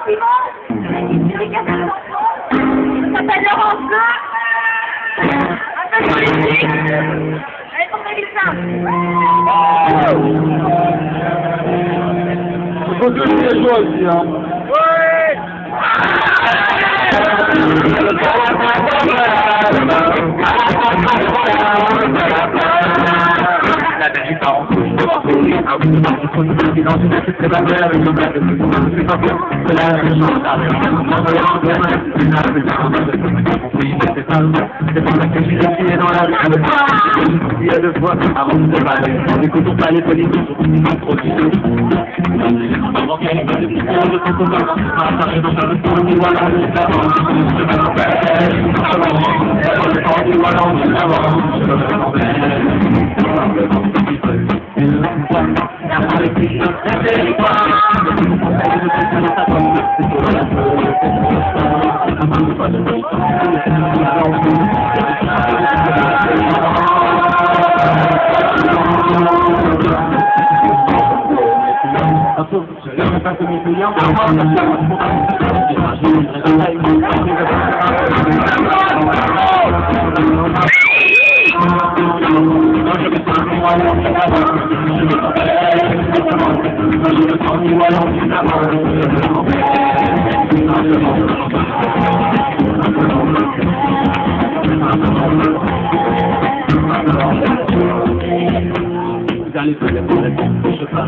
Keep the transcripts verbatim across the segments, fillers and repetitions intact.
s'appelle Laurent Bleu. Un peu politique. Allez, pour Mélissa. Il faut que je les joie aussi, hein. Ouais. La vérité en dessous, je dois courir. Ah oui, je marche sur une petite dans une petite prévalée avec le maître de tout le monde. C'est pas bien, c'est la même chose. On va y aller, c'est la même chose. On fait c'est pas le c'est pour ça que je suis ici dans la rue avec moi. Il y a deux fois avant de se parler. N'écoutons pas les politiques, ils sont trop tissés. Avant qu'elle ait pas de petits points de son combat. À part dans le temps, on voit la liste avant. Je me rappelle, avant. Le temps, on voit la liste avant. Je me rappelle. Vous allez faire les problèmes, je parle.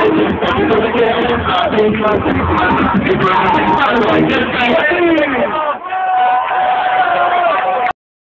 Thank you.